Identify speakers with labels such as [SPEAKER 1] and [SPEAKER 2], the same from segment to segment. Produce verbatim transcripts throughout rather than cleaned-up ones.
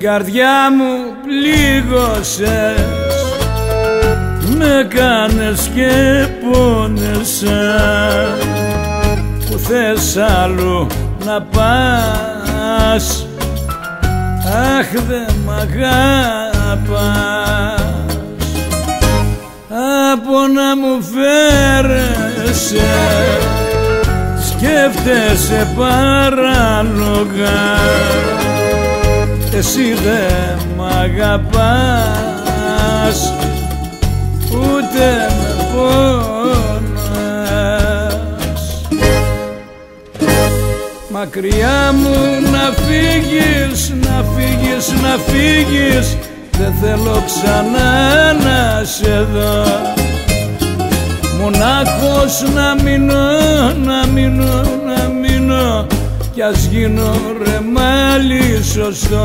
[SPEAKER 1] καρδιά μου πλήγωσες, με κάνες και πόνεσα, που θες αλλού να πας, αχ δε μ' αγαπάς. Από να μου φέρεσαι, σκέφτεσαι παράλογα, εσύ δε μ' αγαπάς, ούτε με πόνας. Μακριά μου να φύγεις, να φύγεις, να φύγεις, δεν θέλω ξανά να σε δω. Μονάχος να μείνω, να μείνω, να μείνω, κι ας γίνω ρεμάλι σωστό.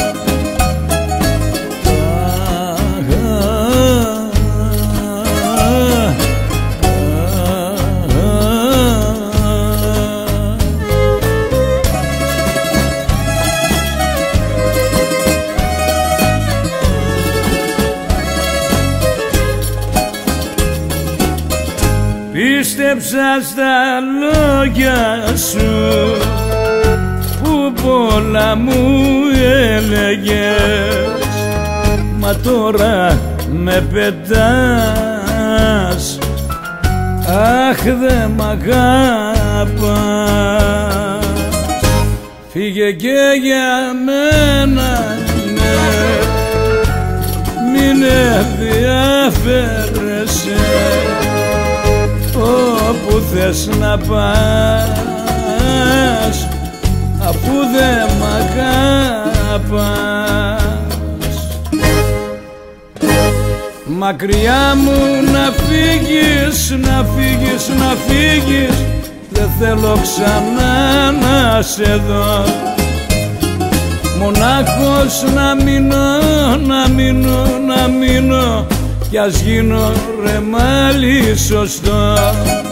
[SPEAKER 1] Πίστεψα στα λόγια σου που πολλά μου έλεγες, μα τώρα με πετάς, αχ δε μ' αγαπάς. Φύγε και για μένα, ναι, μην ενδιαφέρεσαι, όπου θες να πας, αφού δεν μ' αγαπάς. Μακριά μου να φύγεις, να φύγεις, να φύγεις, δεν θέλω ξανά να σε δω. Μονάχος να μείνω, να μείνω, να μείνω, κι ας γίνω ρεμάλι σωστό.